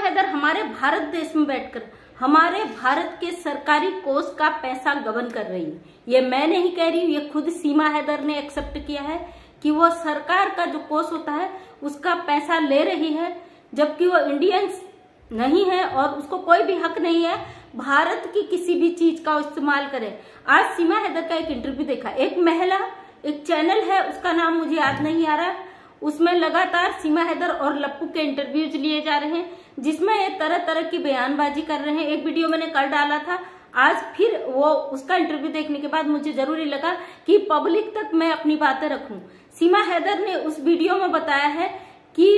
हैदर हमारे भारत देश में बैठकर हमारे भारत के सरकारी कोष का पैसा गबन कर रही है। ये मैं नहीं कह रही हूँ, ये खुद सीमा हैदर ने एक्सेप्ट किया है कि वो सरकार का जो कोष होता है उसका पैसा ले रही है, जबकि वो इंडियंस नहीं है और उसको कोई भी हक नहीं है भारत की किसी भी चीज का इस्तेमाल करे। आज सीमा हैदर का एक इंटरव्यू देखा, एक महिला, एक चैनल है उसका नाम मुझे याद नहीं आ रहा, उसमें लगातार सीमा हैदर और लप्पू के इंटरव्यूज लिए जा रहे हैं जिसमें तरह तरह की बयानबाजी कर रहे हैं। एक वीडियो मैंने कल डाला था, आज फिर वो उसका इंटरव्यू देखने के बाद मुझे जरूरी लगा कि पब्लिक तक मैं अपनी बातें रखूं। सीमा हैदर ने उस वीडियो में बताया है कि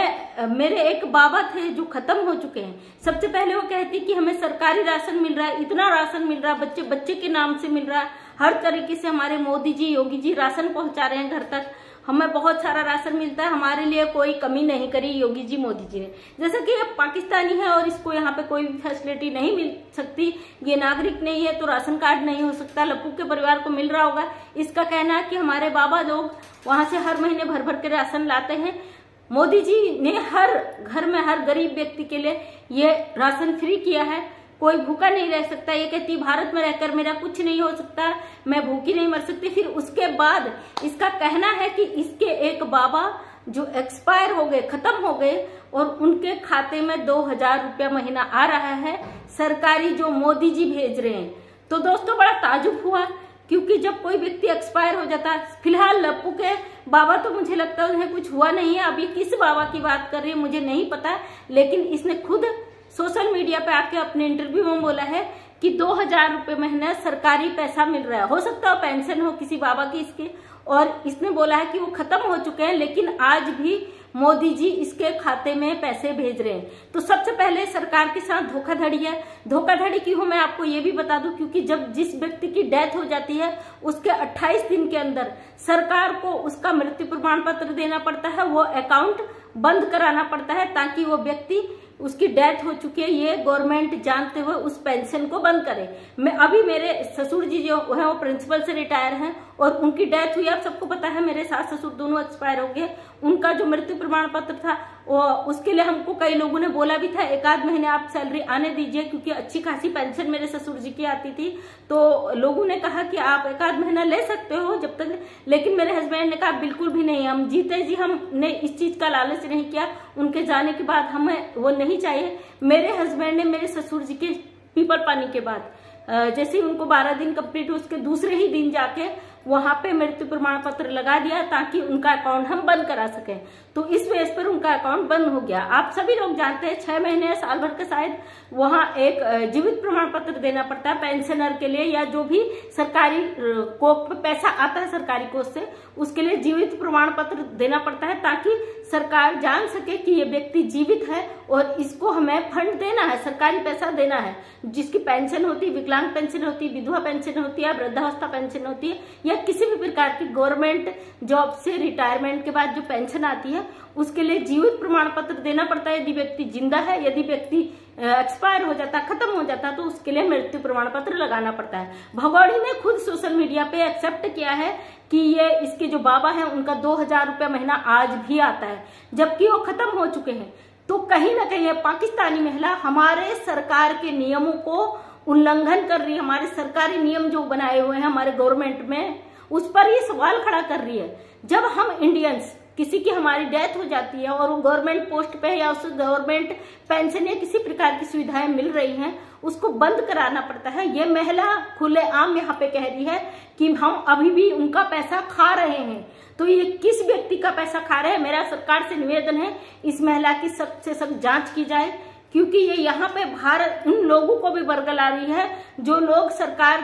मेरे एक बाबा थे जो खत्म हो चुके हैं। सबसे पहले वो कहती कि हमें सरकारी राशन मिल रहा है, इतना राशन मिल रहा है, बच्चे बच्चे के नाम से मिल रहा है, हर तरीके से हमारे मोदी जी योगी जी राशन पहुंचा रहे हैं घर तक, हमें बहुत सारा राशन मिलता है, हमारे लिए कोई कमी नहीं करी योगी जी मोदी जी ने। जैसा कि ये पाकिस्तानी है और इसको यहाँ पे कोई भी फैसिलिटी नहीं मिल सकती, ये नागरिक नहीं है तो राशन कार्ड नहीं हो सकता, लप्पू के परिवार को मिल रहा होगा। इसका कहना है कि हमारे बाबा लोग वहां से हर महीने भर भर के राशन लाते हैं। मोदी जी ने हर घर में हर गरीब व्यक्ति के लिए ये राशन फ्री किया है, कोई भूखा नहीं रह सकता। ये कहती भारत में रहकर मेरा कुछ नहीं हो सकता, मैं भूखी नहीं मर सकती। फिर उसके बाद इसका कहना है कि इसके एक बाबा जो एक्सपायर हो गए, खत्म हो गए और उनके खाते में 2000 रुपया महीना आ रहा है सरकारी, जो मोदी जी भेज रहे हैं। तो दोस्तों बड़ा ताजुब हुआ क्योंकि जब कोई व्यक्ति एक्सपायर हो जाता है, फिलहाल लप्पू के बाबा तो मुझे लगता है उन्हें कुछ हुआ नहीं है। अब ये किस बाबा की बात कर रही है मुझे नहीं पता, लेकिन इसने खुद सोशल मीडिया पे आके अपने इंटरव्यू में बोला है कि 2000 रुपये महीना सरकारी पैसा मिल रहा है, हो सकता है पेंशन हो किसी बाबा की इसके, और इसने बोला है कि वो खत्म हो चुके हैं लेकिन आज भी मोदी जी इसके खाते में पैसे भेज रहे हैं। तो सबसे पहले सरकार के साथ धोखाधड़ी है। धोखाधड़ी क्यों मैं आपको ये भी बता दूं, क्योंकि जब जिस व्यक्ति की डेथ हो जाती है उसके 28 दिन के अंदर सरकार को उसका मृत्यु प्रमाण पत्र देना पड़ता है, वो अकाउंट बंद कराना पड़ता है ताकि वो व्यक्ति, उसकी डेथ हो चुकी है ये गवर्नमेंट जानते हुए उस पेंशन को बंद करे। मैं अभी मेरे ससुर जी जो है वो प्रिंसिपल से रिटायर हैं और उनकी डेथ हुई, आप सबको पता है मेरे सास ससुर दोनों एक्सपायर हो गए। उनका जो मृत्यु प्रमाण पत्र था वो उसके लिए हमको कई लोगों ने बोला भी था एक आध महीने आप सैलरी आने दीजिए, क्योंकि अच्छी खासी पेंशन मेरे ससुर जी की आती थी। तो लोगों ने कहा कि आप एक आध महीना ले सकते हो जब तक, लेकिन मेरे हस्बैंड ने कहा बिल्कुल भी नहीं, हम जीते जी हमने इस चीज का लालच नहीं किया, उनके जाने के बाद हमें वो नहीं चाहिए। मेरे हस्बैंड ने मेरे ससुर जी के पीपल पानी के बाद जैसे ही उनको 12 दिन कंप्लीट हुए उसके दूसरे ही दिन जाके वहां पे मृत्यु प्रमाण पत्र लगा दिया ताकि उनका अकाउंट हम बंद करा सकें। तो इस बेस पर उनका अकाउंट बंद हो गया। आप सभी लोग जानते हैं 6 महीने साल भर के शायद वहां एक जीवित प्रमाण पत्र देना पड़ता है पेंशनर के लिए, या जो भी सरकारी को पैसा आता है सरकारी कोष से उसके लिए जीवित प्रमाण पत्र देना पड़ता है ताकि सरकार जान सके कि ये व्यक्ति जीवित है और इसको हमें फंड देना है, सरकारी पैसा देना है। जिसकी पेंशन होती है, विकलांग पेंशन होती है, विधवा पेंशन होती है, वृद्धावस्था पेंशन होती है, या किसी भी प्रकार की गवर्नमेंट जॉब से रिटायरमेंट के बाद जो पेंशन आती है उसके लिए जीवित प्रमाण पत्र देना पड़ता है। यदि व्यक्ति जिंदा है, यदि व्यक्ति एक्सपायर हो जाता, खत्म हो जाता तो उसके लिए मृत्यु प्रमाण पत्र लगाना पड़ता है। भगौड़ी ने खुद सोशल मीडिया पे एक्सेप्ट किया है कि ये इसके जो बाबा हैं उनका 2000 रुपया महीना आज भी आता है, जबकि वो खत्म हो चुके हैं। तो कहीं ना कहीं पाकिस्तानी महिला हमारे सरकार के नियमों को उल्लंघन कर रही है, हमारे सरकारी नियम जो बनाए हुए हैं हमारे गवर्नमेंट में उस पर ये सवाल खड़ा कर रही है। जब हम इंडियंस किसी की हमारी डेथ हो जाती है और वो गवर्नमेंट पोस्ट पे है या उसे गवर्नमेंट पेंशन या किसी प्रकार की सुविधाएं मिल रही हैं उसको बंद कराना पड़ता है। ये महिला खुलेआम यहाँ पे कह रही है कि हम अभी भी उनका पैसा खा रहे हैं। तो ये किस व्यक्ति का पैसा खा रहे हैं? मेरा सरकार से निवेदन है इस महिला की सख्त से सख्त जांच की जाए, क्योंकि ये यहाँ पे भारत उन लोगों को भी बरगला रही है जो लोग सरकार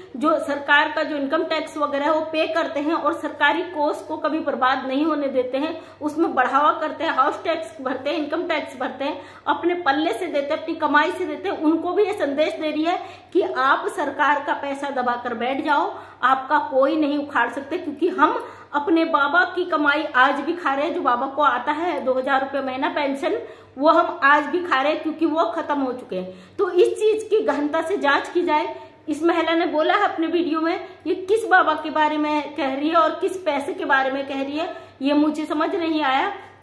का जो इनकम टैक्स वगैरह है वो पे करते हैं और सरकारी कोष को कभी बर्बाद नहीं होने देते हैं, उसमें बढ़ावा करते हैं, हाउस टैक्स भरते हैं, इनकम टैक्स भरते हैं, अपने पल्ले से देते हैं, अपनी कमाई से देते हैं। उनको भी ये संदेश दे रही है कि आप सरकार का पैसा दबाकर बैठ जाओ, आपका कोई नहीं उखाड़ सकते, क्योंकि हम अपने बाबा की कमाई आज भी खा रहे हैं। जो बाबा को आता है 2000 रुपये महीना पेंशन, वो हम आज भी खा रहे हैं क्योंकि वो खत्म हो चुके हैं। तो इस चीज की गहनता से जांच की जाए। इस महिला ने बोला है अपने वीडियो में ये किस बाबा के बारे में कह रही है और किस पैसे के बारे में कह रही है ये मुझे समझ नहीं आया।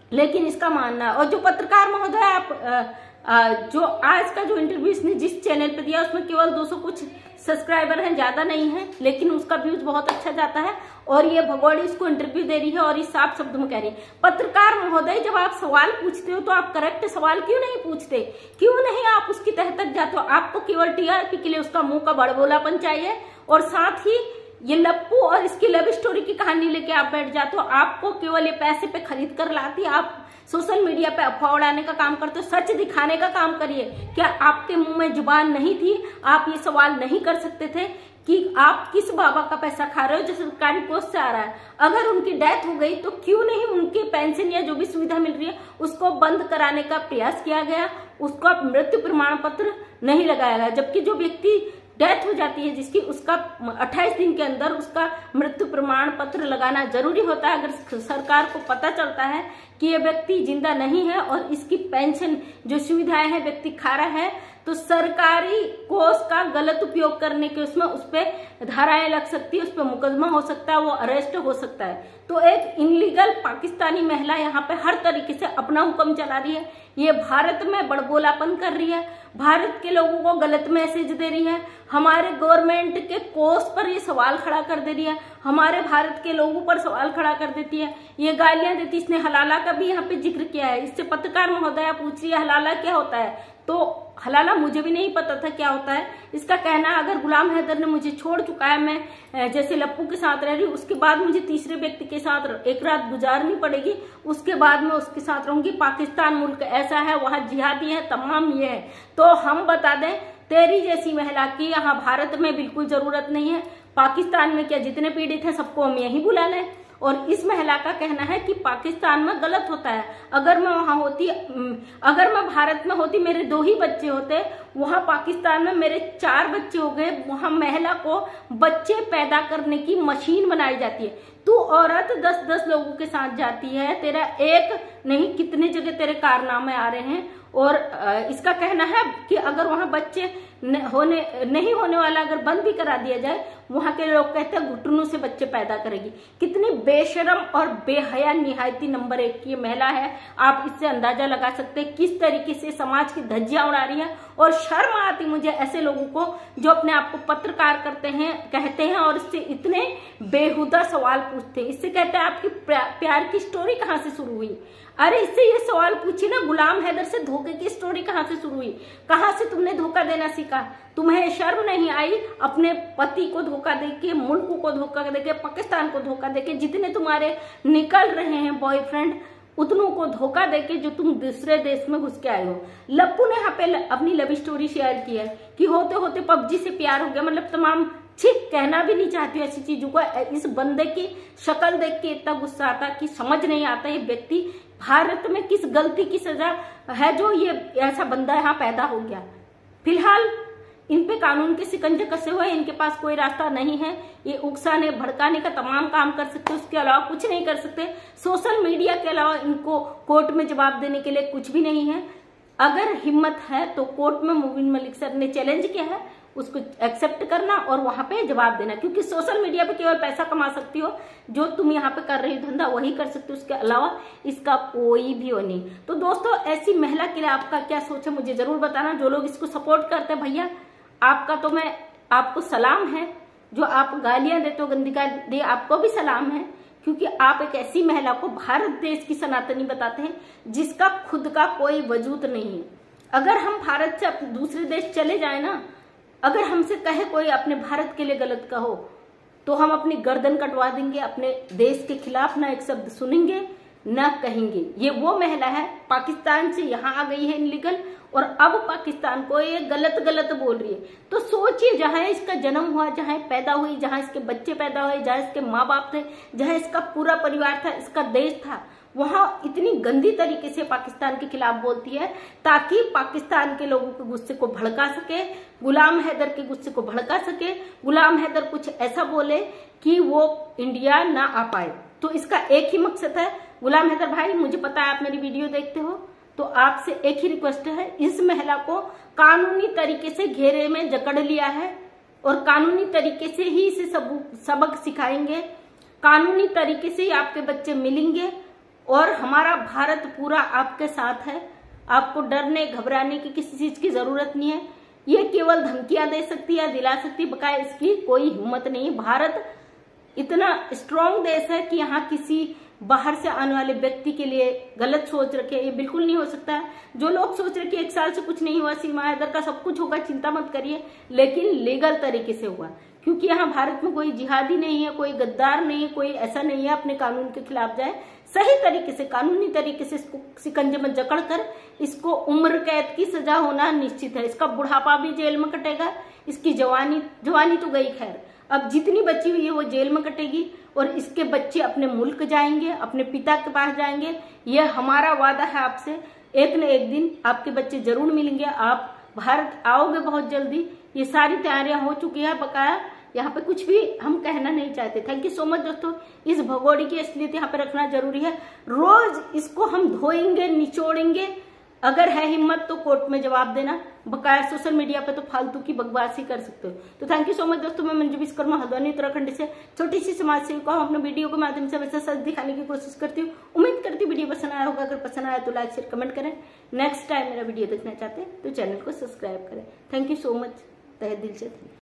लेकिन इसका मानना, और जो पत्रकार महोदय आप जो आज का जो इंटरव्यू इसने जिस चैनल पे दिया उसमें केवल 200 कुछ सब्सक्राइबर हैं, ज्यादा नहीं है, लेकिन उसका व्यूज बहुत अच्छा जाता है और ये भगोड़ी इसको इंटरव्यू दे रही है और इस साफ शब्द में कह रही है, पत्रकार महोदय जब आप सवाल पूछते हो तो आप करेक्ट सवाल क्यों नहीं पूछते, क्यों नहीं आप उसकी तह तक जाते हो? आपको केवल टीआरपी के लिए उसका मुंह का बड़बोलापन चाहिए और साथ ही ये लप्पू और इसकी लव स्टोरी की कहानी लेके आप बैठ जाते हो। आपको केवल ये पैसे पे खरीद कर लाती, आप सोशल मीडिया पे अफवाह उड़ाने का काम करते हो, सच दिखाने का काम करिए। क्या आपके मुंह में जुबान नहीं थी? आप ये सवाल नहीं कर सकते थे कि आप किस बाबा का पैसा खा रहे हो जो सरकारी पोस्ट से आ रहा है? अगर उनकी डेथ हो गई तो क्यों नहीं उनकी पेंशन या जो भी सुविधा मिल रही है उसको बंद कराने का प्रयास किया गया, उसका मृत्यु प्रमाण पत्र नहीं लगाया गया? जबकि जो व्यक्ति डेथ हो जाती है जिसकी, उसका 28 दिन के अंदर उसका मृत्यु प्रमाण पत्र लगाना जरूरी होता है। अगर सरकार को पता चलता है कि ये व्यक्ति जिंदा नहीं है और इसकी पेंशन जो सुविधाएं हैं व्यक्ति खा रहा है, तो सरकारी कोष का गलत उपयोग करने के उसमें उस पर धाराएं लग सकती है, उस पर मुकदमा हो सकता है, वो अरेस्ट हो सकता है। तो एक इनलीगल पाकिस्तानी महिला यहाँ पे हर तरीके से अपना हुक्म चला रही है, ये भारत में बड़बोलापन कर रही है, भारत के लोगों को गलत मैसेज दे रही है, हमारे गवर्नमेंट के कोष पर ये सवाल खड़ा कर दे रही है, हमारे भारत के लोगों पर सवाल खड़ा कर देती है, ये गालियां देती। इसने हलाला का भी यहाँ पे जिक्र किया है। इससे पत्रकार महोदया पूछ रही है हलाला क्या होता है, तो हलाला मुझे भी नहीं पता था क्या होता है। इसका कहना है अगर गुलाम हैदर ने मुझे छोड़ चुका है, मैं जैसे लप्पू के साथ रह रही हूँ, उसके बाद मुझे तीसरे व्यक्ति के साथ एक रात गुजारनी पड़ेगी, उसके बाद मैं उसके साथ रहूंगी। पाकिस्तान मुल्क ऐसा है, वहां जिहादी है, तमाम ये है। तो हम बता दें तेरी जैसी महिला की यहाँ भारत में बिल्कुल जरूरत नहीं है। पाकिस्तान में क्या जितने पीड़ित हैं सबको हम यहीं बुला लें? और इस महिला का कहना है कि पाकिस्तान में गलत होता है। अगर मैं वहां होती, अगर मैं भारत में होती, मेरे 2 ही बच्चे होते, वहां पाकिस्तान में मेरे 4 बच्चे हो गए। वहां महिला को बच्चे पैदा करने की मशीन बनाई जाती है। तू औरत 10-10 लोगों के साथ जाती है, तेरा एक नहीं कितने जगह तेरे कारनामे आ रहे हैं। और इसका कहना है कि अगर वहां बच्चे नहीं होने वाला अगर बंद भी करा दिया जाए, वहां के लोग कहते हैं घुटनों से बच्चे पैदा करेगी। कितनी बेशरम और बेहया निहायती नंबर 1 की महिला है। आप इससे अंदाजा लगा सकते हैं किस तरीके से समाज की धज्जियां उड़ा रही है। और शर्म आती मुझे ऐसे लोगों को जो अपने आप को पत्रकार कहते हैं और इससे इतने बेहुदा सवाल पूछते हैं। इससे कहते हैं आपकी प्यार की स्टोरी कहाँ से शुरू हुई? अरे इससे ये सवाल पूछिए ना, गुलाम हैदर से धोखे की स्टोरी कहाँ से शुरू हुई? कहाँ से तुमने धोखा देना सीखा? तुम्हें शर्म नहीं आई अपने पति को धोखा देके, मुल्क को धोखा देके, पाकिस्तान को धोखा देके, जितने तुम्हारे निकल रहे हैं बॉयफ्रेंड उतनों को धोखा देके जो तुम दूसरे देश में घुस के आए हो। लप्पू ने यहाँ पे अपनी लव स्टोरी शेयर की है कि होते होते पबजी से प्यार हो गया। मतलब तमाम ठीक कहना भी नहीं चाहती ऐसी चीजों को। इस बंदे की शक्ल देख के इतना गुस्सा आता कि समझ नहीं आता ये व्यक्ति भारत में किस गलती की सजा है जो ये ऐसा बंदा यहाँ पैदा हो गया। फिलहाल इन पे कानून के शिकंजे कसे हुए, इनके पास कोई रास्ता नहीं है। ये उकसाने भड़काने का तमाम काम कर सकते, उसके अलावा कुछ नहीं कर सकते। सोशल मीडिया के अलावा इनको कोर्ट में जवाब देने के लिए कुछ भी नहीं है। अगर हिम्मत है तो कोर्ट में मुबीन मलिक सर ने चैलेंज किया है, उसको एक्सेप्ट करना और वहां पे जवाब देना। क्योंकि सोशल मीडिया पे केवल पैसा कमा सकती हो, जो तुम यहाँ पे कर रही हो धंधा वही कर सकती हो, उसके अलावा इसका कोई भी वो नहीं। तो दोस्तों ऐसी महिला के लिए आपका क्या सोच है मुझे जरूर बताना। जो लोग इसको सपोर्ट करते हैं भैया आपका तो मैं आपको सलाम है। जो आप गालियां देते हो गंदी गाली आपको भी सलाम है, क्योंकि आप एक ऐसी महिला को भारत देश की सनातनी बताते हैं जिसका खुद का कोई वजूद नहीं है। अगर हम भारत से दूसरे देश चले जाए ना, अगर हमसे कहे कोई अपने भारत के लिए गलत कहो तो हम अपनी गर्दन कटवा देंगे, अपने देश के खिलाफ ना एक शब्द सुनेंगे ना कहेंगे। ये वो महिला है पाकिस्तान से यहाँ आ गई है इनलीगल और अब पाकिस्तान को ये गलत बोल रही है। तो सोचिए जहां इसका जन्म हुआ, जहां पैदा हुई, जहां इसके बच्चे पैदा हुए, जहां इसके माँ बाप थे, जहां इसका पूरा परिवार था, इसका देश था, वहां इतनी गंदी तरीके से पाकिस्तान के खिलाफ बोलती है ताकि पाकिस्तान के लोगों के गुस्से को भड़का सके, गुलाम हैदर के गुस्से को भड़का सके, गुलाम हैदर कुछ ऐसा बोले कि वो इंडिया ना आ पाए। तो इसका एक ही मकसद है। गुलाम हैदर भाई मुझे पता है आप मेरी वीडियो देखते हो, तो आपसे एक ही रिक्वेस्ट है, इस महिला को कानूनी तरीके से घेरे में जकड़ लिया है और कानूनी तरीके से ही इसे सबक सिखाएंगे, कानूनी तरीके से ही आपके बच्चे मिलेंगे और हमारा भारत पूरा आपके साथ है। आपको डरने घबराने की किसी चीज की जरूरत नहीं है। ये केवल धमकियां दे सकती है, दिला सकती है, बकाया इसकी कोई हिम्मत नहीं है। भारत इतना स्ट्रांग देश है कि यहाँ किसी बाहर से आने वाले व्यक्ति के लिए गलत सोच रखे, ये बिल्कुल नहीं हो सकता है। जो लोग सोच रहे कि 1 साल से कुछ नहीं हुआ, सीमा हैदर का सब कुछ होगा, चिंता मत करिए, लेकिन लीगल तरीके से हुआ। क्योंकि यहाँ भारत में कोई जिहादी नहीं है, कोई गद्दार नहीं है, कोई ऐसा नहीं है अपने कानून के खिलाफ जाए। सही तरीके से, कानूनी तरीके से इसको शिकंजे में जकड़कर इसको उम्र कैद की सजा होना निश्चित है। इसका बुढ़ापा भी जेल में कटेगा, इसकी जवानी तो गई खैर, अब जितनी बची हुई है वो जेल में कटेगी और इसके बच्चे अपने मुल्क जाएंगे, अपने पिता के पास जाएंगे। यह हमारा वादा है आपसे, एक न एक दिन आपके बच्चे जरूर मिलेंगे। आप भारत आओगे बहुत जल्दी, ये सारी तैयारियां हो चुकी है। बकाया यहाँ पे कुछ भी हम कहना नहीं चाहते। थैंक यू सो मच दोस्तों। इस भगोड़ी की असलियत यहाँ पे रखना जरूरी है। रोज इसको हम धोएंगे, निचोड़ेंगे। अगर है हिम्मत तो कोर्ट में जवाब देना, बकाया सोशल मीडिया पे तो फालतू की बकवास ही कर सकते हो। तो थैंक यू सो मच दोस्तों। मैं मंजू विश्वकर्मा, हल्द्वानी उत्तराखंड से छोटी सी समाज सेविका हूँ। अपने वीडियो के माध्यम से हमेशा सच दिखाने की कोशिश करती हूँ। उम्मीद करती हूँ वीडियो पसंद आया होगा। अगर पसंद आया तो लाइक शेयर कमेंट करें। नेक्स्ट टाइम मेरा वीडियो देखना चाहते हैं तो चैनल को सब्सक्राइब करें। थैंक यू सो मच, तहे दिल से।